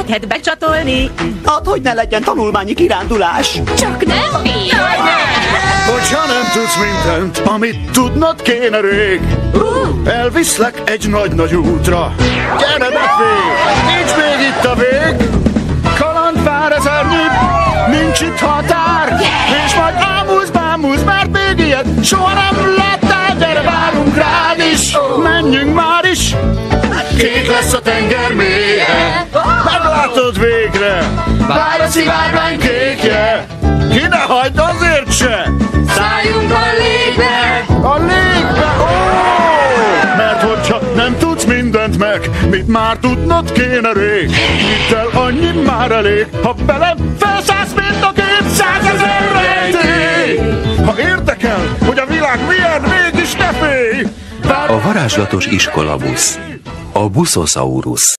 segíthet becsatolni. Hát, hogy ne legyen tanulmányi kirándulás. Csak nem mi! Hogyha nem tudsz mindent, amit tudnod kéne rég, elviszlek egy nagy-nagy útra. Gyere be, fél, nincs még itt a vég. Kalandvár ezernyi, nincs itt határ, és majd ámulsz, mert még ilyet soha nem láttál. Gyere, várunk rád is, menjünk már is. Kék lesz a tenger mélye, meglátod végre, vár a szivárvány kékje. Ki ne hagyd azért se! Szálljunk a légbe! A légbe, ó! Mert hogyha nem tudsz mindent meg, mit már tudnod kéne rég. Hidd el, annyi már elég, ha velem felszállsz, mint a 200 000 rejtély. Ha érdekel, hogy a világ milyen, mégis ne félj! A varázslatos iskolabusz. A Buszosaurus.